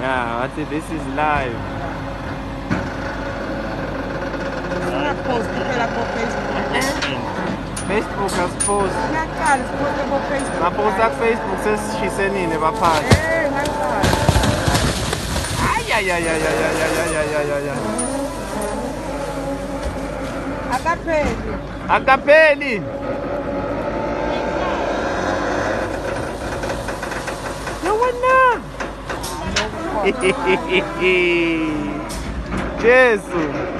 Yeah, I think this is live. Minha post pela Facebook. Facebook as post. Minha cara, esse post é pro Facebook. Na post da Facebook, você assiste nini, vai parte. Ei, vai cara. Ai, ai, ai, ai, ai, ai, ai, ai, ai, ai, ai. HP. HP ele. Não é não. Jesus.